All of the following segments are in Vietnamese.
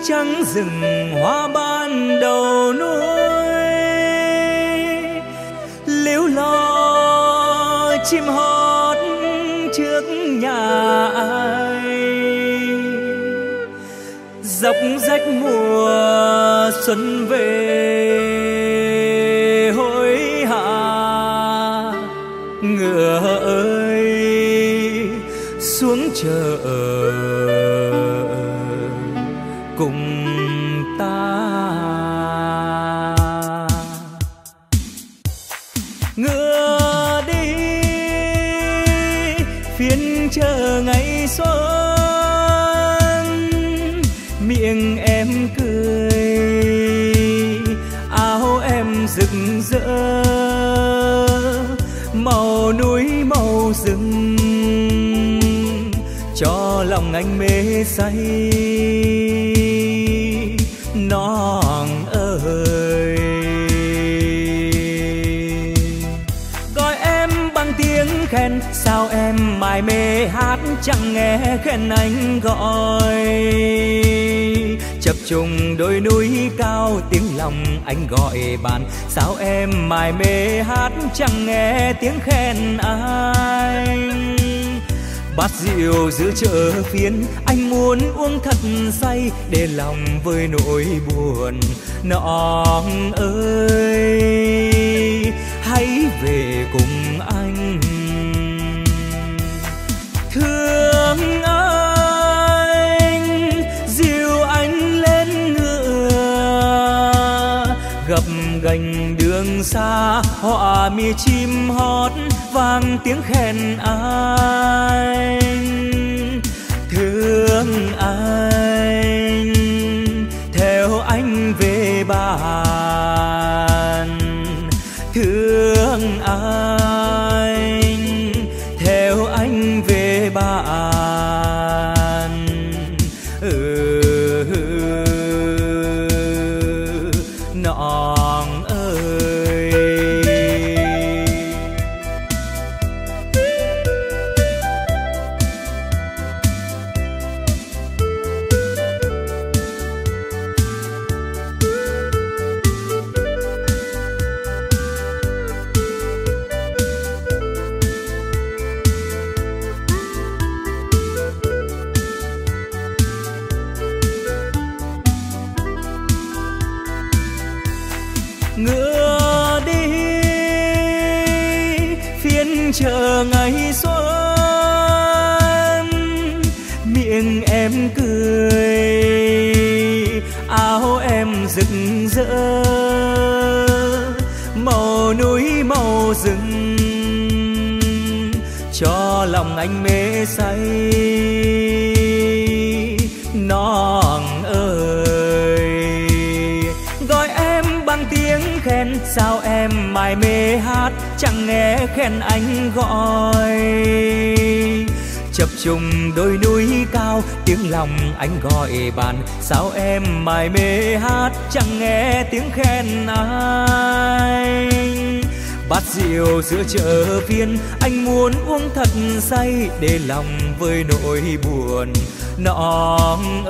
trắng rừng hoa ban đầu núi, liễu lo chim hót trước nhà ai. Dọc rách mùa xuân về hối hả, ngựa ơi xuống chợ cùng ta. Ngựa đi phiên chợ ngày xuân, miệng em cười áo em rực rỡ, màu núi màu rừng cho lòng anh mê say. Non ơi gọi em bằng tiếng khen, sao em mải mê hát chẳng nghe khen anh gọi. Chập trùng đôi núi cao tiếng lòng anh gọi bạn, sao em mải mê hát chẳng nghe tiếng khen anh. Bát rượu giữa chợ phiên anh muốn uống thật say, để lòng vơi nỗi buồn. Nọng ơi hãy về cùng anh. Thương anh dìu anh lên ngựa, gập gành đường xa họa mi chim hót vang tiếng khen anh. Thương anh theo anh về bàn, thương anh theo anh về bàn. Nọng ơi ngựa đi phiên chợ ngày xuân, miệng em cười áo em rực rỡ, màu núi màu rừng cho lòng anh mê say. Non ơi gọi em bằng tiếng khen, sao em mải mê hát chẳng nghe khen anh gọi. Chập trùng đôi núi cao tiếng lòng anh gọi bạn, sao em mải mê hát chẳng nghe tiếng khen anh. Bát rượu giữa chợ phiên anh muốn uống thật say, để lòng vơi nỗi buồn. Nọng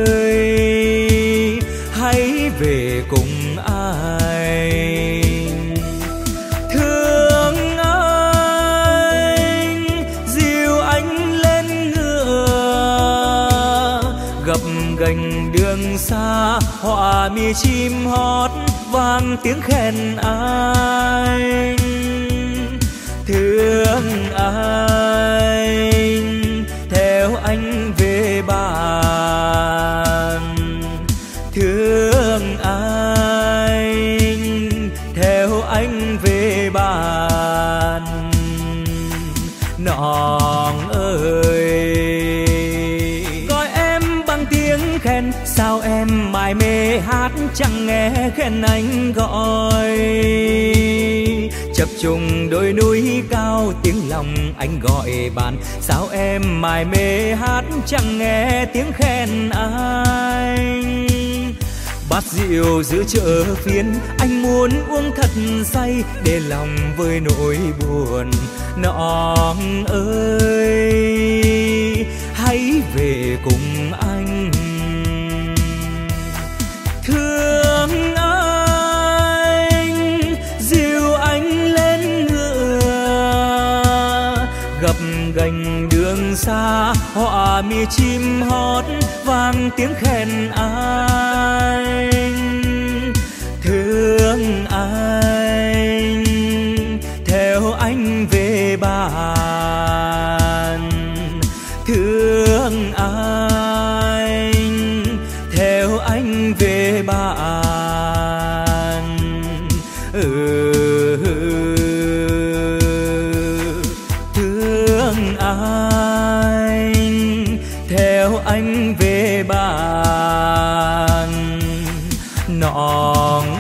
ơi hãy về cùng anh. Thương anh dìu anh lên ngựa, gập gành đường xa họa mi chim hót vang tiếng khen anh. Thương anh theo anh về bàn, thương anh theo anh về bàn. Nọng ơi gọi em bằng tiếng khen, sao em mải mê hát chẳng nghe khen anh gọi. Chập trùng đôi núi cao tiếng lòng anh gọi bạn, sao em mải mê hát chẳng nghe tiếng khen anh. Bát rượu giữa chợ phiên anh muốn uống thật say, để lòng vơi nỗi buồn. Nọng ơi hãy về cùng anh. xa họa mi chim hót vang tiếng khen anh. Thương anh theo anh về bàn, thương anh theo anh về bàn. Thương anh theo anh về bàn. Nọn